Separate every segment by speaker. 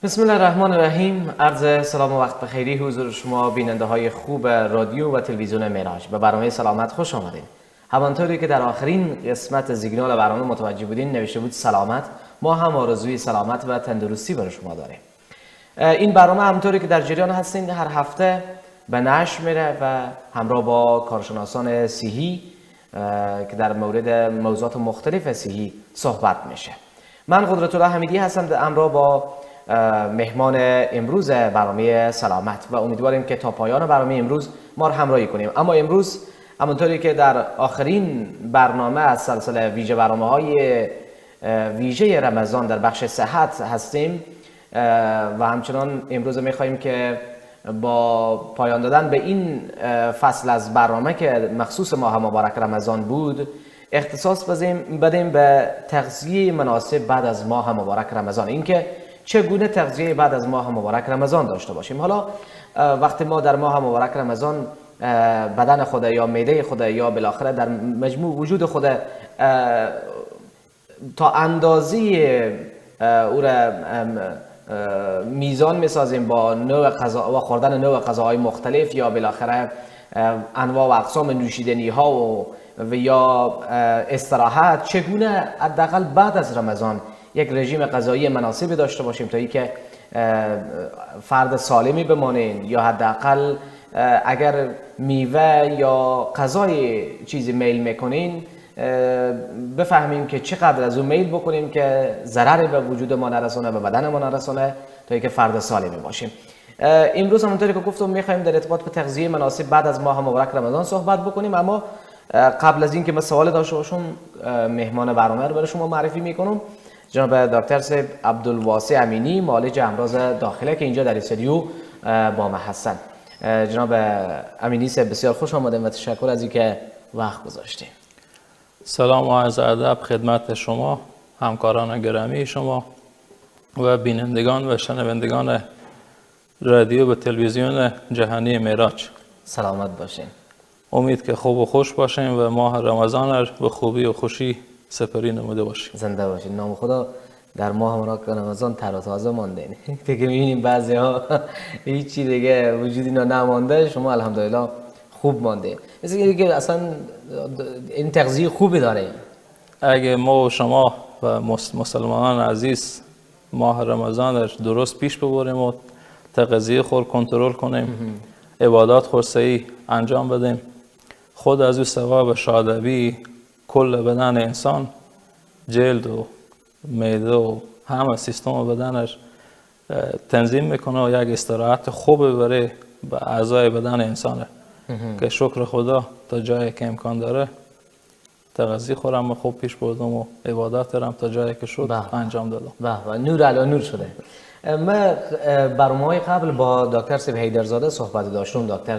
Speaker 1: بسم الله الرحمن الرحیم. عرض سلام و وقت بخیری حضور شما بیننده های خوب رادیو و تلویزیون معراج. به برنامه سلامت خوش آمدید. همانطوری که در آخرین قسمت سیگنال برنامه متوجه بودین نوشته بود سلامت، ما هم آرزوی سلامت و تندرستی برای شما داریم. این برنامه همونطوری که در جریان هستین هر هفته به نشر میره و همراه با کارشناسان صحی که در مورد موضوعات مختلف صحی صحبت میشه. من قدرت الله حمیدی هستم همراه با مهمان امروز برنامه سلامت و امیدواریم که تا پایان برنامه امروز ما رو همراهی کنیم. اما امروز همونطوری که در آخرین برنامه از سلسله ویژه برنامه‌های ویژه رمضان در بخش صحت هستیم و همچنان امروز می‌خواهیم که با پایان دادن به این فصل از برنامه که مخصوص ماه مبارک رمضان بود اختصاص بدیم به تغذیه مناسب بعد از ماه مبارک رمضان. اینکه چگونه تغذیه بعد از ماه مبارک رمضان داشته باشیم. حالا وقتی ما در ماه مبارک رمضان بدن خود یا معده خود یا بالاخره در مجموع وجود خود تا اندازه او را میزان میسازیم با نوع غذا و خوردن نوع غذاهای مختلف یا بالاخره انواع و اقسام نوشیدنی ها و یا استراحت، چگونه حداقل بعد از رمضان یک رژیم غذایی مناسبی داشته باشیم تا اینکه فرد سالمی بمانیم یا حداقل اگر میوه یا غذای چیزی میل میکنین بفهمیم که چقدر از اون میل بکنیم که ضرری به وجود ما نرسونه، به بدن ما نرسونه تا اینکه فرد سالمی باشیم. امروز همونطوری که گفتم میخوایم در ارتباط به تغذیه مناسب بعد از ماه مبارک رمضان صحبت بکنیم. اما قبل از اینکه من سوال داشته باشم مهمان برنامه رو برای شما معرفی میکنم. جناب دکتر صاحب عبدالواسع امینی، معالج امراض داخله که اینجا در استودیو با ما هستن. جناب امینی صاحب بسیار خوش آمدید و تشکر از اینکه وقت گذاشتید.
Speaker 2: سلام و عرض ادب خدمت شما، همکاران گرامی شما و بینندگان و شنوندگان رادیو و تلویزیون جهانی معراج.
Speaker 1: سلامت باشین.
Speaker 2: امید که خوب و خوش باشیم و ماه رمضان را به خوبی و خوشی سپری نموده باشیم.
Speaker 1: زنده باشین. نام خدا در ماه مبارک رمضان تر و تازه ماندین. دیگه می‌بینیم بعضی‌ها هیچی دیگه وجودی نمانده، شما الحمدلله خوب ماندین. مثل اینکه اصلا این تغذیه خوبی داره.
Speaker 2: اگه ما و شما و مسلمانان عزیز ماه رمضان را درست پیش ببریم و تغذیه خود کنترل کنیم، عبادات خود صحیح انجام بدیم، خود از او ثواب شادابی کل بدن انسان، جلد و معده و همه سیستم بدنش تنظیم میکنه و یک استراحت خوب برای اعضای بدن انسانه که شکر خدا تا جایی که امکان داره تغذیه خورم خوب پیش بردم و عبادات هم تا جایی که شد انجام دادم.
Speaker 1: و نور علی نور شده. من برنامه‌های قبل با دکتر صاحب حیدرزاده صحبت داشتم. دکتر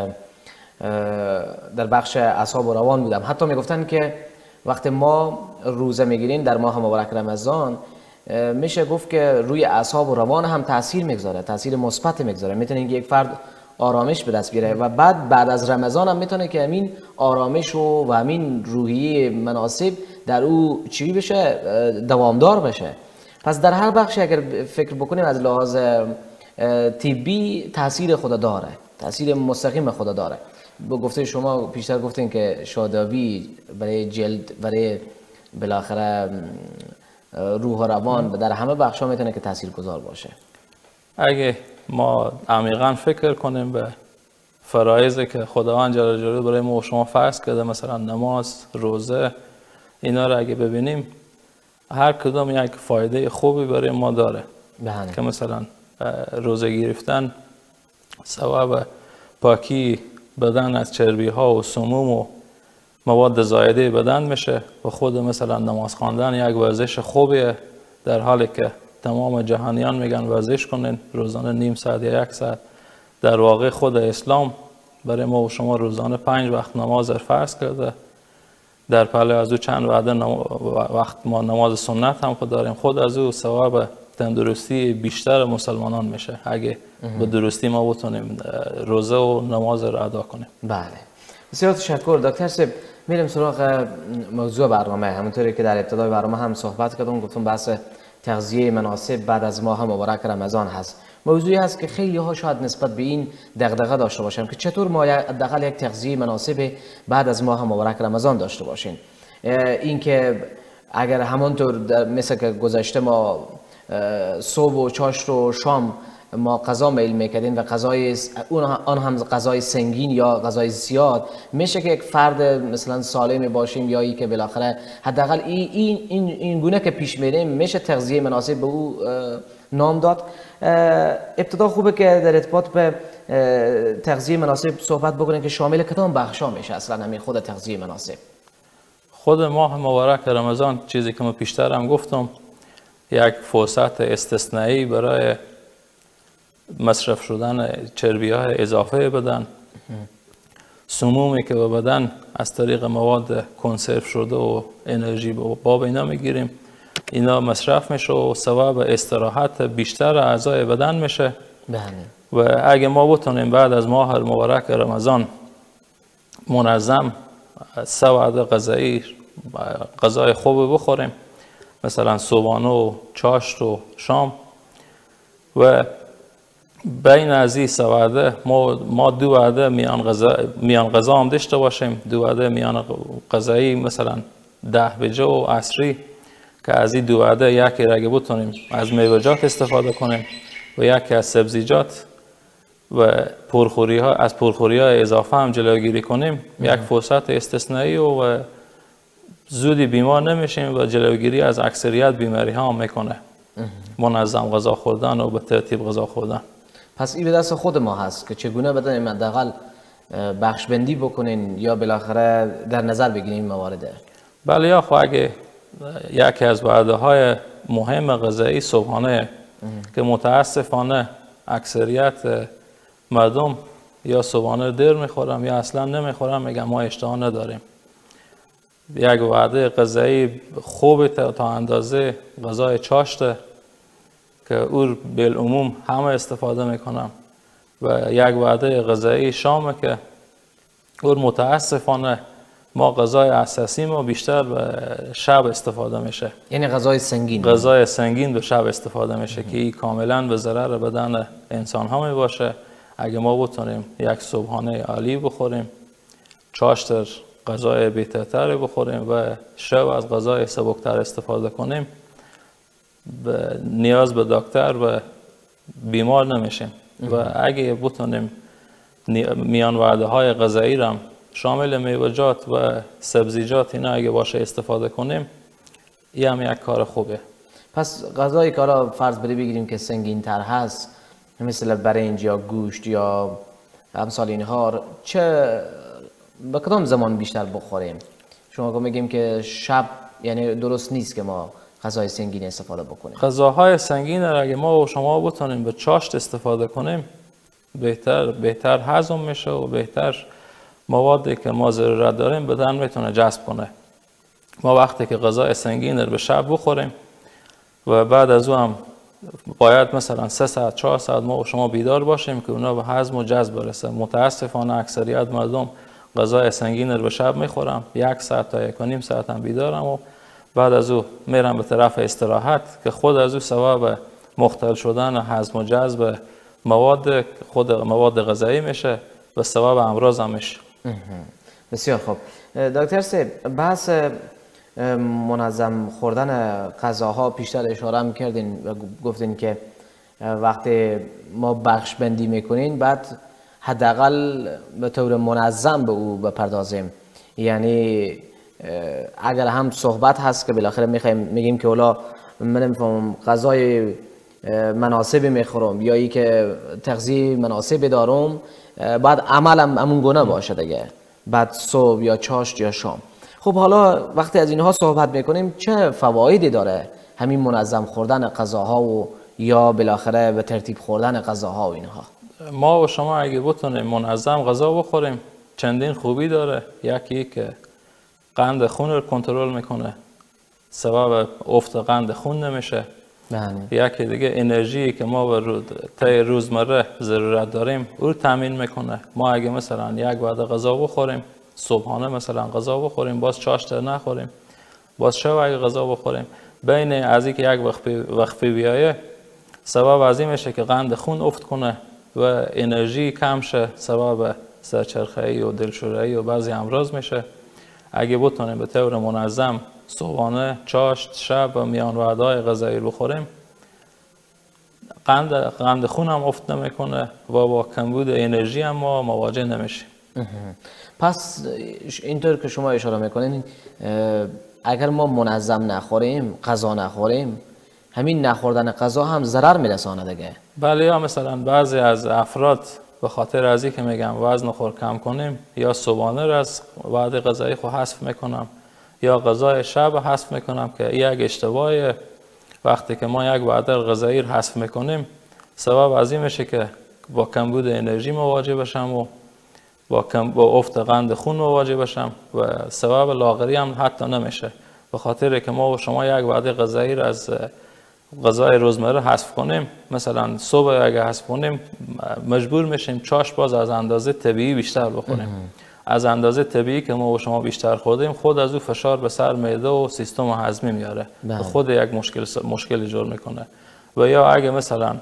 Speaker 1: در بخش اعصاب و روان بودم. حتی میگفتن که وقتی ما روزه میگیریم در ماه مبارک رمضان میشه گفت که روی اعصاب و روان هم تاثیر میگذاره، تاثیر مثبت میگذاره. میتونه که یک فرد آرامش به دست بیاره و بعد از رمضان هم میتونه که همین آرامش و همین روحیه مناسب در او چی بشه، دوامدار بشه. پس در هر بخشی اگر فکر بکنیم از لحاظ طبی تاثیر خود داره، تاثیر مستقیم خود داره. با گفته شما پیشتر گفتین که شادابی برای جلد، برای بالاخره روح و روان در همه بخشا میتونه که تاثیرگذار باشه.
Speaker 2: اگه ما عمیقا فکر کنیم به فرایضی که خداوند جل جلاله برای ما و شما فرض کرده، مثلا نماز، روزه، اینا رو اگه ببینیم هر کدام یک فایده خوبی برای ما داره. که مثلا روزه گرفتن ثواب پاکی بدن از چربی ها و سموم و مواد زایده بدن میشه و خود مثلا نماز خواندن یک ورزش خوبیه، در حالی که تمام جهانیان میگن ورزش کنین روزانه نیم ساعت یا یک ساعت. در واقع خود اسلام برای ما و شما روزانه 5 وقت نماز فرض کرده. در پهلو از او چند وقت ما نماز سنت هم خود داریم. خود از او ثواب تندرستی بیشتر مسلمانان میشه اگه به درستی ما بتونیم روزه و نماز رو ادا کنیم.
Speaker 1: بله، بسیار تشکر دکتر صاحب. میریم سراغ موضوع برنامه. همونطوری که در ابتدای برنامه هم صحبت کردم، گفتم بحث تغذیه مناسب بعد از ماه مبارک رمضان هست. موضوعی هست که خیلی ها شاید نسبت به این دغدغه داشته باشن که چطور ما حداقل یک تغذیه مناسب بعد از ماه مبارک رمضان داشته باشیم. این که اگر همانطور مثل که گذشته ما صبح و چاشت و شام ما غذا میل میکردیم و غذای آن هم غذای سنگین یا غذای زیاد، میشه که یک فرد مثلا سالم باشیم یا ای که بالاخره حداقل این گونه که پیش میریم میشه تغذیه مناسب به او نام داد. ابتدا خوبه که در ارتباط به تغذیه مناسب صحبت بکنیم که شامل کدام بخشا میشه اصلا همین خود تغذیه مناسب.
Speaker 2: خود ماه مبارک رمضان، چیزی که من پیشتر هم گفتم، یک فرصت استثنایی برای مصرف شدن چربی‌های اضافه بدن، سمومی که به بدن از طریق مواد کنسرو شده و انرژی باب اینا میگیریم، اینا مصرف میشه و سبب استراحت بیشتر اعضای بدن میشه. و اگه ما بتونیم بعد از ماه مبارک رمضان منظم 3 وعده غذای خوب بخوریم، مثلا صبحانه و چاشت و شام، و بین از این 3 وعده ما 2 وعده میان غذا هم داشته باشیم، 2 وعده میان غذایی مثلا 10 بجه و عصری، که از این 2 وعده یکی را بتونیم از میوه‌جات استفاده کنیم و یکی از سبزیجات و از پرخوری‌های اضافه هم جلوگیری کنیم. یک فرصت استثنایی و زودی بیمار نمیشیم و جلوگیری از اکثریت بیماری ها هم میکنه. منظم غذا خوردن و به ترتیب غذا خوردن.
Speaker 1: پس این به دست خود ما هست که چگونه بدن حداقل بخش بندی بکنین یا بالاخره در نظر بگیریم موارد.
Speaker 2: بله، یا خب اگه یکی از وعده های مهم غذایی صبحانه که متاسفانه اکثریت مردم یا صبحانه دیر میخورم یا اصلا نمیخورم، میگم ما اشتها نداریم. یک وعده غذایی خوب تا اندازه غذای چاشته که او بالعموم همه استفاده میکنم، و یک وعده غذایی شامه که او متاسفانه ما غذای اساسی ما بیشتر به شب استفاده میشه.
Speaker 1: یعنی غذای سنگین.
Speaker 2: غذای سنگین به شب استفاده میشه که این کاملا به ضرر بدن انسان ها می باشه. اگه ما بتونیم یک صبحانه عالی بخوریم، چاشت غذای بهتر بخوریم و شب از غذای سبکتر استفاده کنیم، نیاز به دکتر و بیمار نمیشیم. و اگه بتونیم میان وعده های غذایی را شامل میوه‌جات و سبزیجات اینا اگه باشه استفاده کنیم، این هم یک کار خوبه.
Speaker 1: پس غذایی که حالا فرض بگیریم که سنگین تر هست، مثل برنج یا گوشت یا امثال اینها، چه به کدام زمان بیشتر بخوریم؟ شما که میگیم که شب یعنی درست نیست که ما غذای سنگین استفاده بکنیم.
Speaker 2: غذاهای سنگین را اگه ما و شما بتونیم به چاشت استفاده کنیم، بهتر هضم میشه و بهتر موادی که ما ضرورت داریم بدن میتونه جذب کنه. ما وقتی که غذای سنگین رو به شب بخوریم و بعد از اون هم باید مثلا 3 ساعت 4 ساعت ما و شما بیدار باشیم که اونا به هضم و جذب برسه. متاسفانه اکثریت مردم غذای سنگین رو به شب میخورم، 1 ساعت تا 1.5 ساعت هم بیدارم و بعد از او میرم به طرف استراحت که خود از او سبب مختل شدن و هضم و جذب مواد غذایی میشه و سبب امراض هم میشه.
Speaker 1: بسیار خوب. دکتر سیب، بحث منظم خوردن غذاها پیشتر اشاره هم کردین و گفتین که وقتی ما بخش بندی میکنین بعد حداقل به طور منظم به او بپردازیم. یعنی اگر هم صحبت هست که بالاخره میگیم که اولا من نمیفهمم غذای مناسبی میخورم یا ای که تغذیه مناسبی دارم، بعد عملم همون گونه باشه دیگه، بعد صبح یا چاشت یا شام. خب حالا وقتی از اینها صحبت میکنیم چه فوایدی داره همین منظم خوردن غذاها و یا بالاخره به ترتیب خوردن غذاها و اینها؟
Speaker 2: ما و شما اگه بتونیم منظم غذا بخوریم چندین خوبی داره. یکی که قند خون رو کنترل میکنه، سبب افت قند خون نمیشه. یکی دیگه انرژی که ما طی روزمره ضرورت داریم او رو تامین میکنه. ما اگه مثلا یک وعده غذا بخوریم، صبحانه مثلا غذا بخوریم، باز چاشت نخوریم، باز شب اگه غذا بخوریم، بین از اینکه یک وقفه بیایه سبب از این میشه که قند خون افت کنه و انرژی کم شه، سبب سرچرخه‌ای و دلشوره‌ای و بعضی امراض میشه. اگه بتونیم به طور منظم صبحانه، چاشت، شب و میان وعده‌های غذایی بخوریم، قند خون هم افت نمیکنه و با کمبود انرژی هم ما مواجه نمیشیم.
Speaker 1: پس اینطور که شما اشاره میکنین، اگر ما منظم نخوریم، غذا نخوریم، همین نخوردن غذا هم ضرر میرسانه دیگه.
Speaker 2: بله، یا مثلا بعضی از افراد به خاطر از اینکه میگم وزن خور کم کنیم، یا صبحانه را از وعده غذایی خود حذف میکنم یا غذای شب حذف میکنم که یک اشتباهه. وقتی که ما یک وعده غذایی را حذف میکنیم، سبب از این میشه که با کمبود انرژی مواجه بشم و با افت قند خون مواجه بشم و سبب لاغری هم حتی نمیشه. به خاطر که ما و شما یک وعده غذایی را از غذای روزمره حذف کنیم، مثلا صبح اگه حذف کنیم مجبور میشیم چاشت باز از اندازه طبیعی بیشتر بخوریم. از اندازه طبیعی که ما و شما بیشتر خوردیم، خود از او فشار به سر معده و سیستم هضمی میاره، خود یک مشکل ایجاد میکنه. و یا اگه مثلا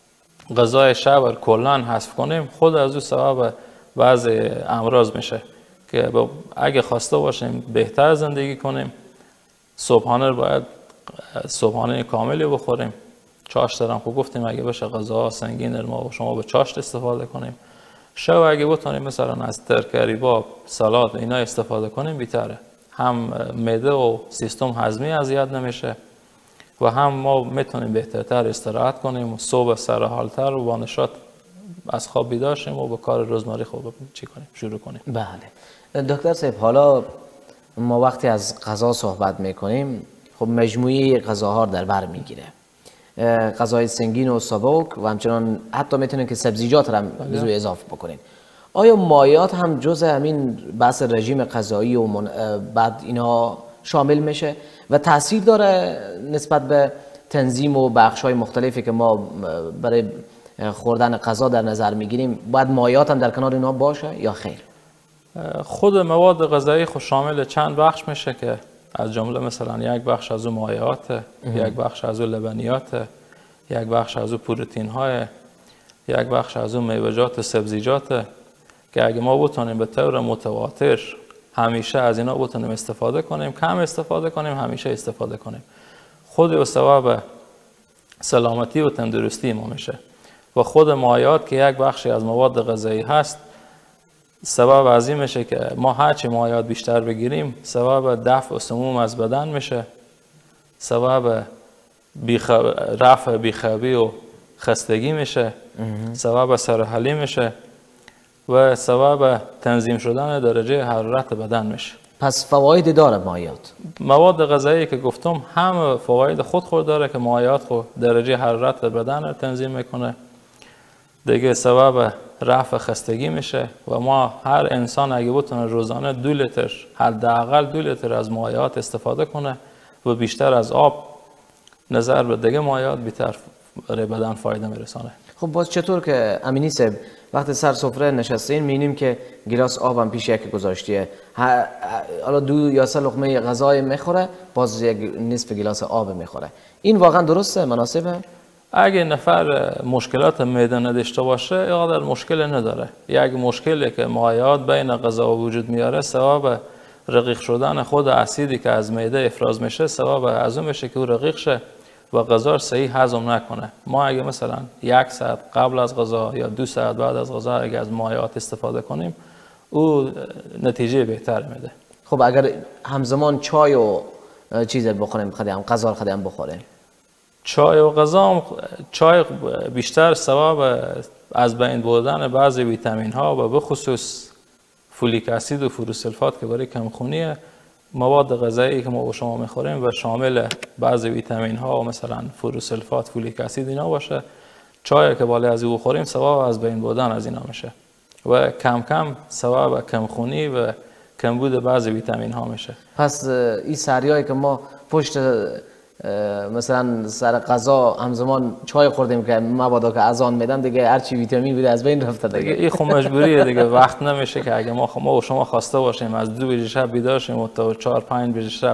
Speaker 2: غذای شب رو کلا حذف کنیم، خود از او سبب بعضی امراض میشه که اگه خواسته باشیم بهتر زندگی کنیم، صبحانه رو باید صبحانه کاملی بخوریم. چاشت هم خوب گفتیم اگه بشه غذا سنگین ما و شما به چاشت استفاده کنیم. شب اگه بتونیم مثلا از ترکاری با سالاد اینا استفاده کنیم بهتره، هم معده و سیستم هضمی اذیت نمیشه و هم ما میتونیم بهترتر استراحت کنیم و صبح سر حالتر و با نشاط از خواب بیدار شیم و به کار روزمره خوب شروع کنیم.
Speaker 1: بله دکتر صاحب، حالا ما وقتی از غذا صحبت میکنیم، خب مجموعه غذاها در بر میگیره، غذای سنگین و سبک و همچنان حتی میتونیم که سبزیجات هم بزو اضافه بکنیم. آیا مایعات هم جزء همین بحث رژیم غذایی و بعد اینا شامل میشه و تاثیر داره نسبت به تنظیم و بخش‌های مختلفی که ما برای خوردن غذا در نظر میگیریم؟ باید مایعات هم در کنار اینا باشه یا خیر؟
Speaker 2: خود مواد غذایی خود شامل چند بخش میشه که از جمله مثلا یک بخش از اون مایعات، یک بخش از اون لبنیات، یک بخش از اون پروتئین های، یک بخش از اون میوه‌جات سبزیجات که اگه ما بتونیم به طور متواتر همیشه از اینا بتونیم استفاده کنیم، کم استفاده کنیم، همیشه استفاده کنیم، خود و سبب سلامتی و تندرستی ما میشه. و خود مایعات که یک بخشی از مواد غذایی هست، سبب از این میشه که ما هرچی مایعات بیشتر بگیریم سبب دفع سموم از بدن میشه، سبب رفع بیخوابی و خستگی میشه، سبب سرحالی میشه و سبب تنظیم شدن درجه حرارت بدن میشه.
Speaker 1: پس فواید داره مایعات؟
Speaker 2: مواد غذایی که گفتم هم فواید خود داره که مایعات خود درجه حرارت بدن رو تنظیم میکنه، دیگه سبب رفع خستگی میشه و ما هر انسان اگه بتونه روزانه 2 لیتر حداقل 2 لیتر از مایعات استفاده کنه و بیشتر از آب نظر به دیگه مایعات بیشتر برای بدن فایده میرسانه.
Speaker 1: خب باز چطور که امینی صاحب وقتی سر سفره نشستین می‌بینیم که گلاس آبم پیش یک گذاشته، حالا 2 یا 3 لقمه غذای میخوره، باز یک نصف گلاس آب میخوره، این واقعا درسته، مناسبه؟
Speaker 2: اگه نفر مشکلات معده نداشته باشه اینقدر مشکل نداره. یک مشکلی که مایعات بین غذا وجود میاره سبب رقیق شدن خود اسیدی که از معده افراز میشه، سبب از اون میشه که او رقیق شه و غذا صحیح هضم نکنه. ما اگه مثلا 1 ساعت قبل از غذا یا 2 ساعت بعد از غذا اگه از مایعات استفاده کنیم او نتیجه بهتر میده.
Speaker 1: خب اگر همزمان چای و چیز بخوریم، خدیم غذا خدیم بخوریم،
Speaker 2: چای و غذا، چای بیشتر سبب از بین بردن بعضی ویتامین ها و به خصوص فولیک اسید و فروسلفات که برای کمخونی مواد غذایی که ما و شما میخوریم و شامل بعضی ویتامین ها و مثلا فروسلفات، فولیک اسید اینا باشه، چای که بالای از او بخوریم سبب از بین بردن از اینا میشه و کم کم سبب کمخونی و کمبود بعضی ویتامین ها میشه.
Speaker 1: پس این سریایی که ما پشت مثلا سر غذا همزمان چای خوردیم که مبادا که اذان میدن دیگه هرچی ویتامین بوده از بین رفته دیگه.
Speaker 2: این خب مجبوریه دیگه، وقت نمیشه که اگه ما و شما خواسته باشیم از 2 بجه شب بیدار شیم و تا 4-5 بجه شب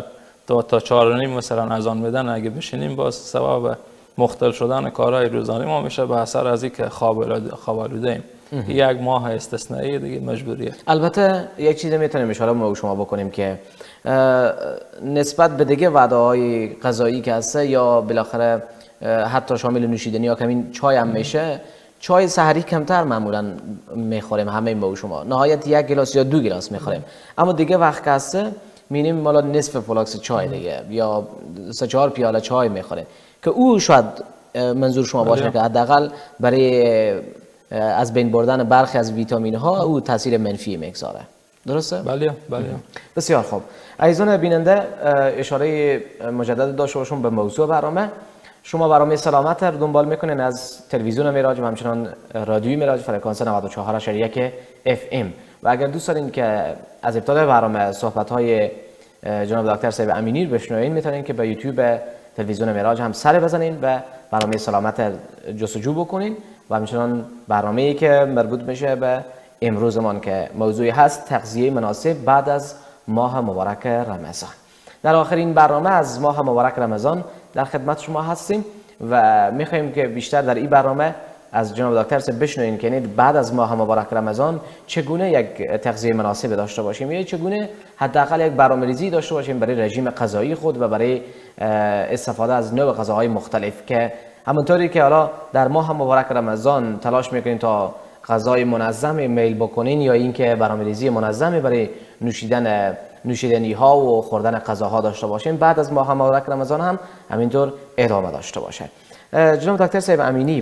Speaker 2: تا 4:30 مثلا اذان بدن اگه بشینیم باز سبب مختل شدن کارهای روزانه ما میشه به اثر از اینکه خواب آلوده ایم. یک ماه استثنایی دیگه مجبوریه.
Speaker 1: البته یک چیزی میتونیم اشاره ما شما بکنیم که نسبت به دیگه وعده‌های غذایی که هسته یا بالاخره حتی شامل نوشیدنی یا کمین چای هم میشه، چای سحری کمتر معمولا میخوریم همه با شما، نهایت 1 گلاس یا 2 گلاس میخوریم، اما دیگه وقت که هسته می‌بینیم مالا نصف فلاکس چای دیگه یا 3-4 پیاله چای میخوریم که او شاید منظور شما باشه که حداقل برای از بین بردن برخی از ویتامین ها او تاثیر منفی میگذاره. درسته؟
Speaker 2: بله.
Speaker 1: بسیار خوب. عزیزان بیننده، اشاره مجدد داشته باشم به موضوع برنامه. شما برنامه سلامت رو دنبال میکنین از تلویزیون معراج و همچنان رادیوی معراج فرکانس 94.1 FM و اگر دوست دارین که از ابتدای برنامه صحبت های جناب دکتر صاحب امینی رو بشنوین، میتونین که به یوتیوب تلویزیون معراج هم سر بزنین و برنامه سلامت جستجو بکنین و همچنان برنامه‌ای که مربوط میشه به امروزمان که موضوعی هست تغذیه مناسب بعد از ماه مبارک رمضان. در آخرین برنامه از ماه مبارک رمضان در خدمت شما هستیم و میخوایم که بیشتر در این برنامه از جناب دکتر صاحب بشنویم که بعد از ماه مبارک رمضان چگونه یک تغذیه مناسب داشته باشیم یا چگونه حداقل یک برنامه‌ریزی داشته باشیم برای رژیم غذایی خود و برای استفاده از نوع غذاهای مختلف که همونطوری که حالا در ماه مبارک رمضان تلاش میکنین تا غذای منظم میل بکنین یا اینکه برنامه‌ریزی منظمی برای نوشیدنی ها و خوردن غذاها داشته باشین، بعد از ماه مبارک رمضان هم همینطور ادامه داشته باشه. جناب دکتر صاحب امینی،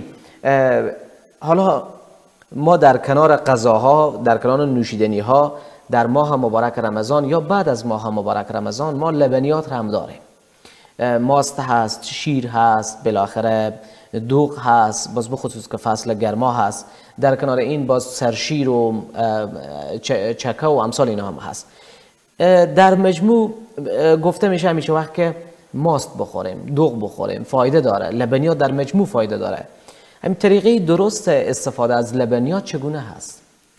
Speaker 1: حالا ما در کنار غذاها، در کنار نوشیدنی ها در ماه مبارک رمضان یا بعد از ماه مبارک رمضان ما لبنیات هم داریم. ماست هست، شیر هست، بالاخره دوغ هست، باز بخصوص که فصل گرما هست. در کنار این باز سرشیر و چکه و امثال اینا هم هست. در مجموع گفته میشه همیشه وقت که ماست بخوریم، دوغ بخوریم فایده داره، لبنیات در مجموع فایده داره. همین طریقه درست استفاده از لبنیات چگونه هست؟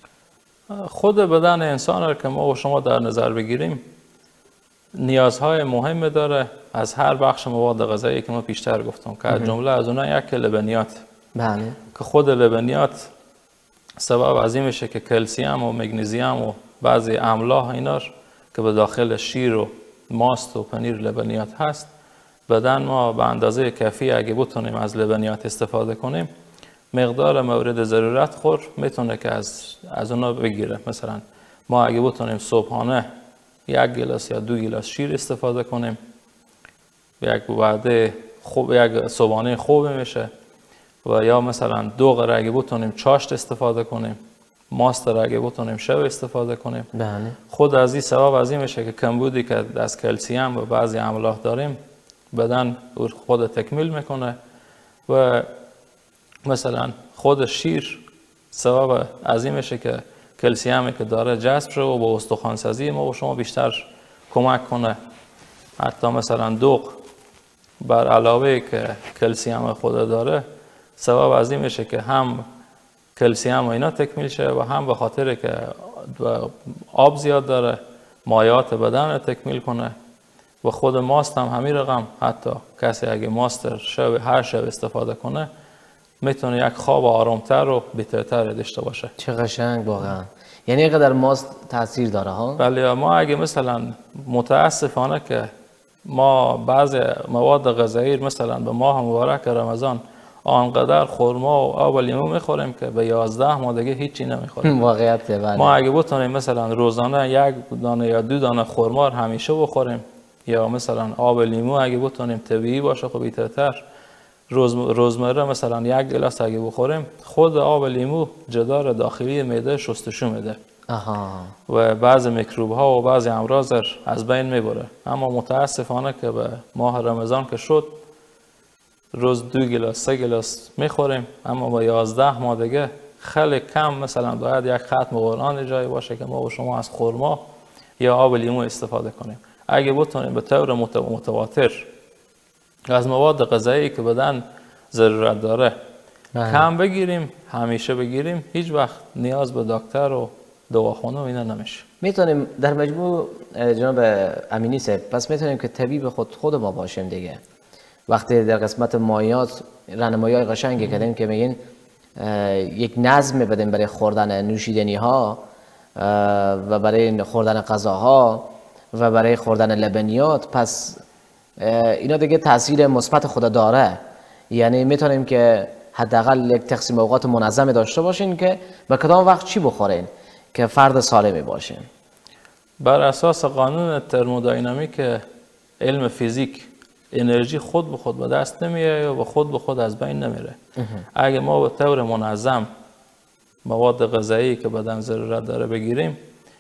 Speaker 2: خود بدن انسان را که ما و شما در نظر بگیریم نیازهای مهم داره از هر بخش مواد غذایی که ما پیشتر گفتم که از جمله از اونها یک لبنیات.
Speaker 1: بله.
Speaker 2: که خود لبنیات سبب از این میشه که کلسیم و مگنیزیم و بعضی املاح اینا که به داخل شیر و ماست و پنیر لبنیات هست، بدن ما به اندازه کافی اگه بتونیم از لبنیات استفاده کنیم مقدار مورد ضرورت خور میتونه که از اونا بگیره. مثلا ما اگه بتونیم صبحانه 1 گلاس یا 2 گلاس شیر استفاده کنیم، یک وعده خوب، یک صبحانه خوب میشه. و یا مثلا دوغ را اگه بتونیم چاشت استفاده کنیم، ماست را اگه بتونیم شب استفاده کنیم.
Speaker 1: بله.
Speaker 2: خود از این سبب از این میشه که کمبودی که از کلسیم و بعضی املاح داریم بدن خود تکمیل میکنه. و مثلا خود شیر سبب از این میشه که کلسیمی که داره جذب شه و با استخوان‌سازی ما و شما بیشتر کمک کنه. حتی مثلا دوغ بر علاوه که کلسیم خود داره سبب از این میشه که هم کلسیم و اینا تکمیل شه و هم به خاطر که آب زیاد داره مایعات بدن رو تکمیل کنه. و خود ماست هم همین رقم، حتی کسی اگه ماست هر شب استفاده کنه میتونه یک خواب آرامتر و بهترتر داشته باشه.
Speaker 1: چه قشنگ واقعا. یعنی اینقدر ماست تاثیر داره ها؟
Speaker 2: بله. ما اگه مثلا متاسفانه که ما بعضی مواد غذایی مثلا به ماه مبارک رمضان آنقدر خرما و آب و لیمو میخوریم که به 11 ماه دیگه هیچی نمیخوریم.
Speaker 1: واقعیت بله.
Speaker 2: ما اگه بتونیم مثلا روزانه 1 دانه یا 2 دانه خرما همیشه بخوریم یا مثلا آب لیمو اگه بتونیم طبیعی باشه خب بهتر. روزمره مثلا 1 گلاس اگه بخوریم خود آب لیمو جدار داخلی معده شستشو میده. و بعضی میکروب ها و بعضی امراض از بین میبره. اما متاسفانه که به ماه رمضان که شد روز 2 گلاس 3 گلاس میخوریم، اما با 11 ماه دیگه خیلی کم مثلا باید یک ختم قرآن جایی باشه که ما و شما از خرما یا آب لیمو استفاده کنیم. اگه بتونیم به طور متواتر از مواد غذایی که بدن ضرورت داره کم بگیریم، همیشه بگیریم، هیچ وقت نیاز به دکتر و دواخانه و اینا نمیشه.
Speaker 1: میتونیم در مجموع جناب امینی صاحب پس میتونیم که طبیب خود ما باشیم دیگه. وقتی در قسمت مایات راهنمایی‌های قشنگی کردیم که میگین یک نظم بدیم برای خوردن نوشیدنی ها و برای خوردن غذاها و برای خوردن لبنیات، پس اینا دیگه تاثیر مثبت خود داره. یعنی میتونیم که حداقل یک تقسیم اوقات منظم داشته باشین که به کدام وقت چی بخورین که فرد سالمی باشین.
Speaker 2: بر اساس قانون ترمودینامیک علم فیزیک انرژی خود به خود به دست نمیاد یا به خود از بین نمیره. اگه ما به طور منظم مواد غذایی که بدن ضرورت داره بگیریم،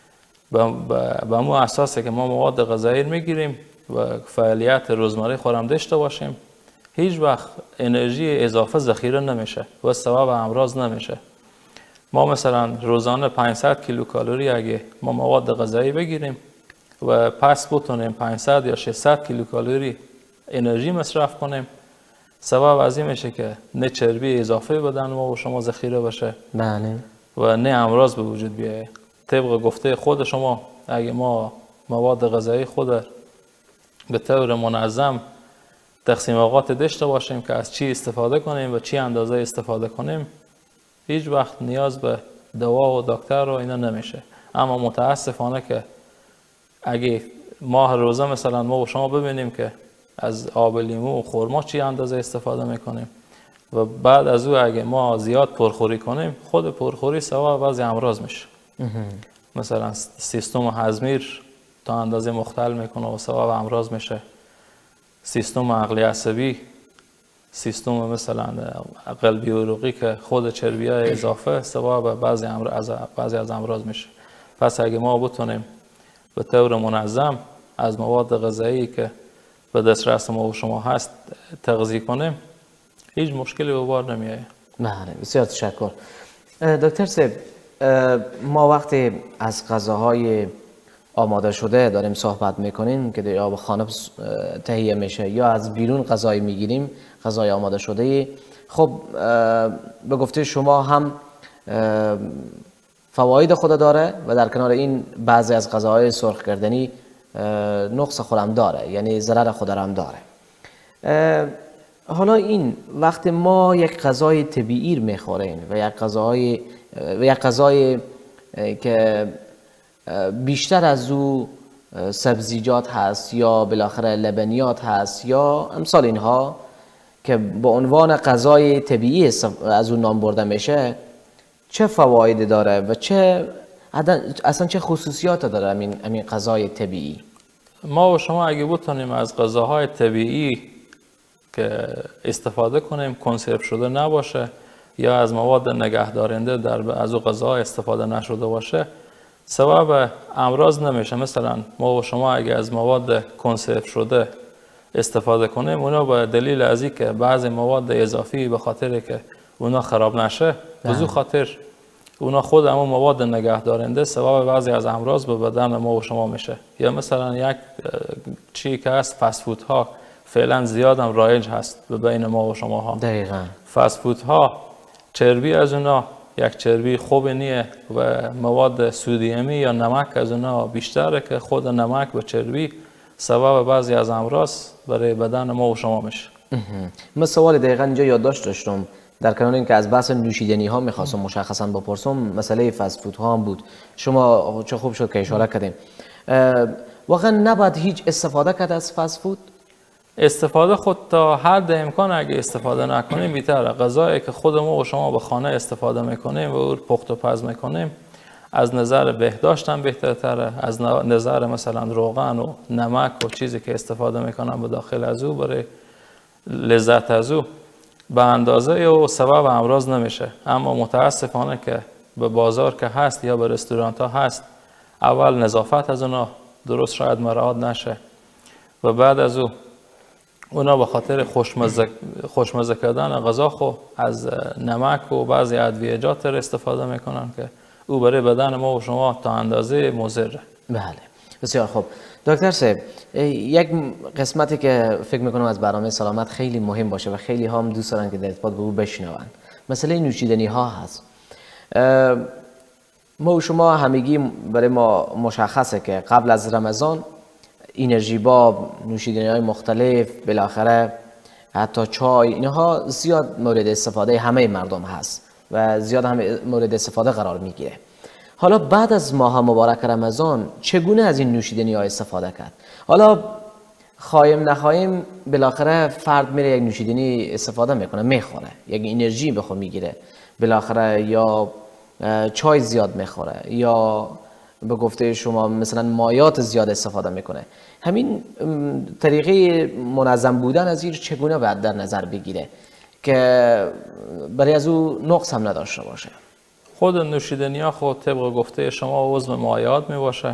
Speaker 2: به مو اساسه که ما مواد غذایی میگیریم و فعالیت روزمره خورم داشته باشیم، هیچ وقت انرژی اضافه ذخیره نمیشه و سبب امراض نمیشه. ما مثلا روزانه 500 کیلوکالری اگه ما مواد غذایی بگیریم و پس بتونیم 500 یا 600 کیلوکالری انرژی مصرف کنیم، سبب از این میشه که نه چربی اضافه بدن ما و شما ذخیره بشه
Speaker 1: بله
Speaker 2: و نه امراض به وجود بیاید. طبق گفته خود شما اگه ما مواد غذایی خود به طور منظم تقسیم اوقات داشته باشیم که از چی استفاده کنیم و چی اندازه استفاده کنیم، هیچ وقت نیاز به دوا و دکتر رو اینا نمیشه. اما متاسفانه که اگه ماه روزه مثلا ما و شما ببینیم که از آب لیمو و خرما چی اندازه استفاده میکنیم و بعد از او اگه ما زیاد پرخوری کنیم، خود پرخوری سبب بعضی امراض میشه. مثلا سیستم هضمی تا اندازه مختل میکنه و سبب امراض میشه. سیستم عقلی عصبی، سیستم مثلا قلبی عروقی که خود چربی های اضافه سبب بعضی از امراض میشه. پس اگه ما بتونیم به طور منظم از مواد غذایی که به دسترس ما و شما هست تغذیه کنیم، هیچ مشکلی به بار نمیاد.
Speaker 1: بله، بسیار تشکر. دکتر صاحب، ما وقتی از غذاهای آماده شده داریم صحبت میکنیم که یا به خانه تهیه میشه یا از بیرون غذای میگیریم، غذای آماده شده، خب به گفته شما هم فواید خود داره و در کنار این بعضی از غذاهای سرخ کردنی نقص خودم داره، یعنی ضرر خود هم داره. حالا این وقتی ما یک غذای طبیعی میخوریم و یک غذای که بیشتر از او سبزیجات هست یا بالاخره لبنیات هست یا امثال اینها که به عنوان غذای طبیعی از اون نام برده میشه، چه فوایدی داره و اصلا چه خصوصیات داره همین غذای طبیعی؟
Speaker 2: ما و شما اگه بتونیم از غذاهای طبیعی که استفاده کنیم، کنسرو شده نباشه یا از مواد نگهدارنده از او غذاها استفاده نشده باشه، سبب امراض نمیشه. مثلا ما و شما اگه از مواد کنسرو شده استفاده کنیم، اونا به دلیل از این که بعضی مواد اضافی به خاطر که اونا خراب نشه، به خاطر اونا خود همون مواد نگهدارنده سبب بعضی از امراض به بدن ما و شما میشه. یا مثلا یک چی که هست فست فود ها فعلا زیاد هم رایج هست به بین ما و شما ها.
Speaker 1: دقیقاً
Speaker 2: فست فود ها چربی از اونا یک چربی خوب نیه و مواد سودیمی یا نمک از اونا بیشتره که خود نمک و چربی سبب بعضی از امراض برای بدن ما و شما میشه.
Speaker 1: من سوال دقیقاً اینجا یادداشت داشتم در کنار اینکه از بحث نوشیدنی ها میخواستم مشخصا بپرسم، مسئله فست فود ها هم بود. شما چه خوب شد که اشاره کردیم. واقعا نباید هیچ استفاده کرد از فست فود؟
Speaker 2: استفاده خود تا حد امکان اگه استفاده نکنیم بی‌تره. غذایی که خود ما و شما به خانه استفاده میکنیم و او پخت و پز میکنیم از نظر بهداشت هم بهتره، از نظر مثلا روغن و نمک و چیزی که استفاده میکنم به داخل از او برای لذت از او به اندازه و سبب امراض نمیشه. اما متاسفانه که به بازار که هست یا به رستوران ها هست، اول نظافت از اونا درست شاید مراعات نشه و بعد از اونا به خاطر خوشمزه کردن غذا خو از نمک و بعضی ادویجات استفاده میکنن که او برای بدن ما و شما تا اندازه مضره.
Speaker 1: بله، بسیار خوب. دکتر صاحب، یک قسمتی که فکر میکنم از برنامه سلامت خیلی مهم باشه و خیلی هم دوست دارن که در ارتباط به او بشنون، مسئله نوشیدنی ها هست. ما و شما همگی برای ما مشخصه که قبل از رمضان انرژی باب، نوشیدنی های مختلف، بالاخره حتی چای، اینها زیاد مورد استفاده همه مردم هست و زیاد هم مورد استفاده قرار میگیره. حالا بعد از ماه مبارک رمضان چگونه از این نوشیدنی ها استفاده کرد؟ حالا خواهیم نخواهیم بالاخره فرد میره یک نوشیدنی استفاده میکنه، میخوره، یک انرژی به خود میگیره بالاخره، یا چای زیاد میخوره یا به گفته شما مثلا مایات زیاد استفاده میکنه. همین طریقه منظم بودن از این چگونه باید در نظر بگیره که برای از او نقص هم نداشته باشه؟
Speaker 2: خود نوشیدنی ها خود طبق گفته شما عضو مایات می باشه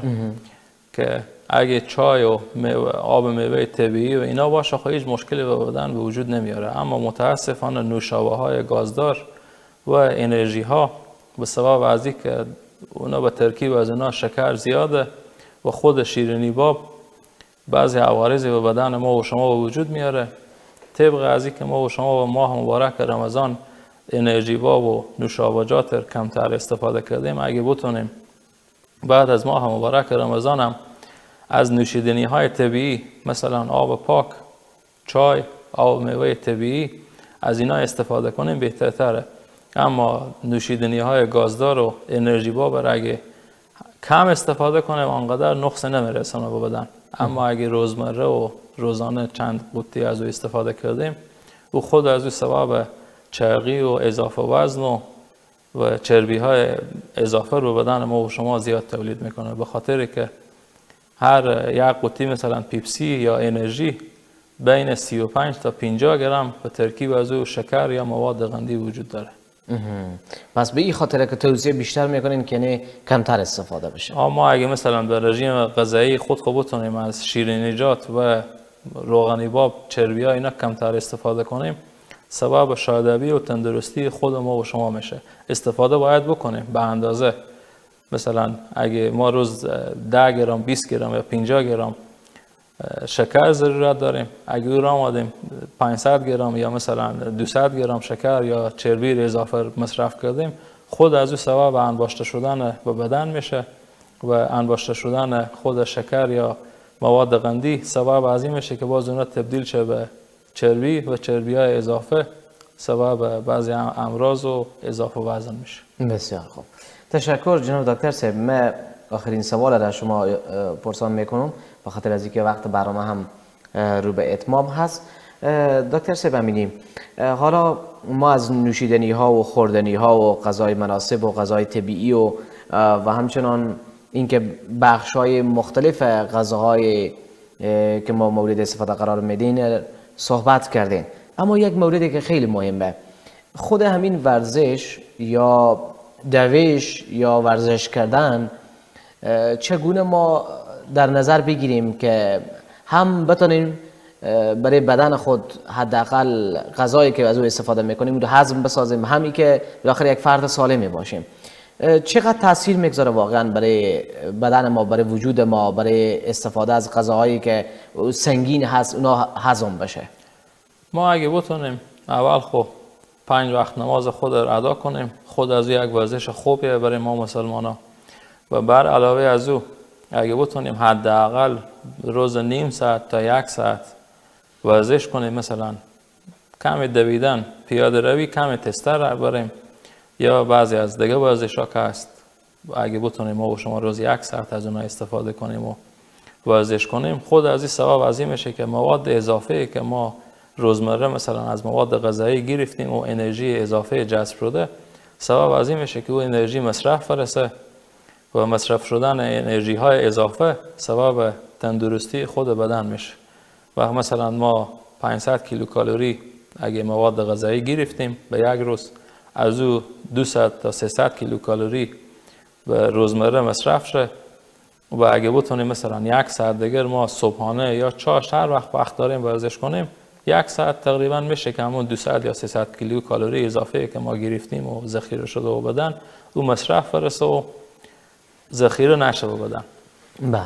Speaker 2: که اگه چای و آب میوه طبیعی و اینا باشه خب هیچ مشکلی به بدن به وجود نمیاره. اما متاسفانه نوشابه های گازدار و انرژی ها به سبب از اینکه اونا به ترکیب از اونا شکر زیاده و خود شیرینی باب بعضی عوارضی به بدن ما و شما به وجود میاره. طبق از اینکه ما و شما و ماه مبارک رمضان انرژی باب و نوشابه‌جات کمتر استفاده کردیم، اگه بتونیم بعد از ماه مبارک رمضان هم از نوشیدنی های طبیعی مثلا آب پاک، چای، آب میوه طبیعی از اینا استفاده کنیم بهتره. اما نوشیدنی های گازدار و انرژی باب اگه کم استفاده کنیم آنقدر نقص نمیرسونه به بدن. اما اگه روزمره و روزانه چند قوطی از او استفاده کردیم او خود از او سبب چربی و اضافه وزن و چربی های اضافه رو بدن ما و شما زیاد تولید میکنه، به خاطر که هر یک قوطی مثلا پیپسی یا انرژی بین 35 تا 50 گرم به ترکیب از او شکر یا مواد قندی وجود داره.
Speaker 1: پس به این خاطر که توصیه بیشتر میکنین که نه کمتر استفاده بشه.
Speaker 2: اما اگه مثلا در رژیم غذایی خود بتونیم از شیرینیجات و روغنی باب، چربی ها اینا کمتر استفاده کنیم سبب شادابی و تندرستی خود ما و شما میشه. استفاده باید بکنیم به اندازه. مثلا اگه ما روز 10 گرم، 20 گرم یا 50 گرم شکر ضرورت داریم، اگه او را آمدیم 500 گرم یا مثلا 200 گرم شکر یا چربی اضافه مصرف کردیم خود از او سبب انباشته شدن به بدن میشه و انباشته شدن خود شکر یا مواد قندی سبب از این میشه که باز اونا تبدیل شه به چربی و چربی های اضافه سبب بعضی امراض و اضافه وزن میشه.
Speaker 1: بسیار خوب، تشکر جناب دکتر صاحب. من آخرین سوال را شما پرسان میکنم به خاطر از اینکه وقت برنامه هم رو به اتمام هست. دکتر صاحب امینی، حالا ما از نوشیدنی ها و خوردنی ها و غذای مناسب و غذای طبیعی و همچنان اینکه بخش های مختلف غذاهای که ما مورد استفاده قرار میدین صحبت کردین، اما یک موردی که خیلی مهمه، خود همین ورزش یا دویش یا ورزش کردن چگونه ما در نظر بگیریم که هم بتونیم برای بدن خود حداقل غذایی که از او استفاده میکنیم رو هضم بسازیم، همی که بالاخره یک فرد سالمی باشیم. چقدر تاثیر میگذاره واقعا برای بدن ما، برای وجود ما، برای استفاده از غذاهایی که سنگین هست اونا هضم بشه؟
Speaker 2: ما اگه بتونیم اول خب 5 وقت نماز خود را ادا کنیم، خود از یک ورزش خوبیه برای ما مسلمانان، و بر علاوه از او اگه بتونیم حداقل روز نیم ساعت تا 1 ساعت ورزش کنیم، مثلا کمی دویدن، پیاده روی، کمی تستر بریم یا بعضی از دیگه ورزش ها که هست، اگه بتونیم ما و شما روز 1 ساعت از اونها استفاده کنیم و ورزش کنیم، خود از این سبب از این میشه که مواد اضافه که ما روزمره مثلا از مواد غذایی گرفتیم و انرژی اضافه جذب شده، سبب از این میشه که او انرژی مصرف فرسه و مصرف شدن انرژی های اضافه سبب تندرستی خود بدن میشه. و مثلا ما 500 کیلوکالری اگه مواد غذایی گرفتیم به یک روز، از او 200 تا 300 کیلوکالری به روزمره مصرف شه و اگه بتونیم مثلا 1 ساعت دیگر ما صبحانه یا چاش هر وقت داریم ورزش کنیم، 1 ساعت تقریبا میشه که همون 200 یا 300 کیلوکالری اضافه که ما گرفتیم و ذخیره شده و بدن او مصرف فرسته و ذخیره نشه و بدن.
Speaker 1: بله.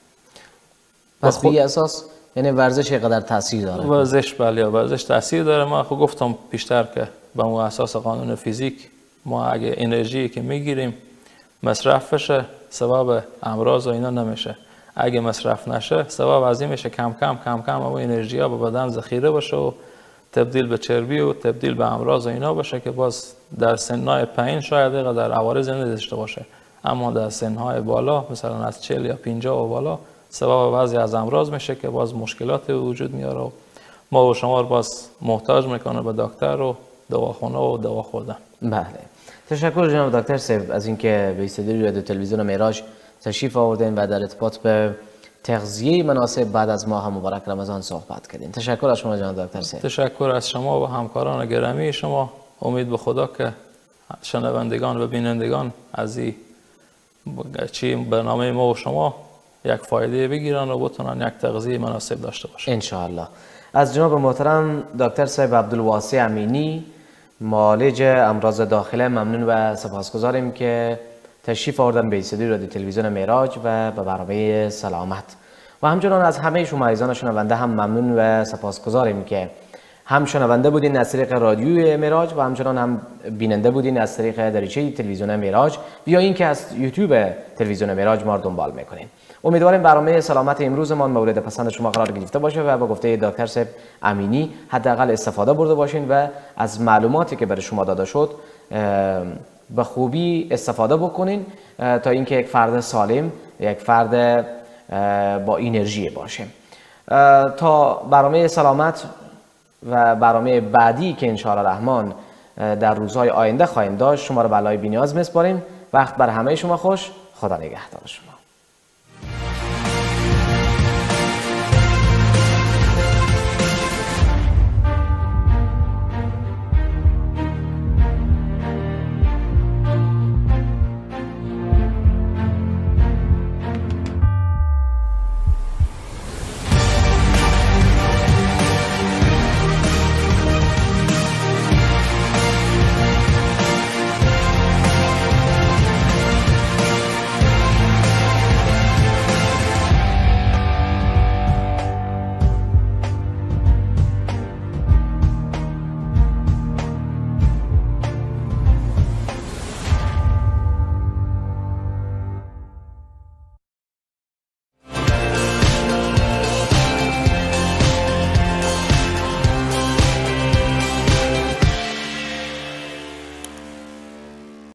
Speaker 1: پس به اساس یعنی ورزش اینقدر تاثیر داره؟
Speaker 2: ورزش بله، ورزش تاثیر داره. ما خب گفتم پیشتر که به اون اساس قانون فیزیک ما اگه انرژی که میگیریم مصرفش سبب امراض و اینا نمیشه. اگه مصرف نشه سبب از این میشه کم کم اون انرژی ها به بدن ذخیره بشه و تبدیل به چربی و تبدیل به امراض و اینا بشه که باز در سنهای پایین شاید در عوارض نداشته باشه، اما در سنهای بالا مثلا از 40 یا 50 و بالا سبب بعضی از امراض میشه که باز مشکلات وجود میاره و ما و شما رو باز محتاج میکنه به دکتر و دواخانه و دوا خوردن.
Speaker 1: بله، تشکر جناب دکتر صاحب از اینکه به استودیوی رادیو تلویزیون معراج تشریف آوردین و در ارتباط به تغذیه مناسب بعد از ماه مبارک رمضان صحبت کردین. تشکر از شما جناب دکتر صاحب.
Speaker 2: تشکر از شما و همکاران گرامی شما. امید به خدا که شنوندگان و بینندگان از این برنامه ما و شما یک فایده بگیرن و بتونن یک تغذیه مناسب داشته باشن
Speaker 1: ان شاء الله. از جناب محترم دکتر صاحب عبدالواسع امینی، معالج امراض داخله، ممنون و سپاسگزاریم که تشریف آوردن به استودیوی رادیو تلویزیون معراج و به برنامه سلامت. و همچنان از همه شما عزیزان شنونده هم ممنون و سپاسگزاریم که هم شنونده بودین از طریق رادیوی معراج و همچنان هم بیننده بودین از طریق دریچه تلویزیون معراج یا اینکه از یوتیوب تلویزیون معراج ما رو دنبال میکنین. امیدواریم برنامه سلامت امروزمان مورد پسند شما قرار گرفته باشه و با گفته دکتر صاحب امینی حداقل استفاده برده باشین و از معلوماتی که برای شما داده شد به خوبی استفاده بکنین تا اینکه یک فرد سالم، یک فرد با انرژی باشه. تا برنامه سلامت و برنامه بعدی که انشاءالله رحمان در روزهای آینده خواهیم داشت، شما رو به علای بی‌نیاز میسپاریم. وقت بر همه شما خوش. خدا نگهدار شما.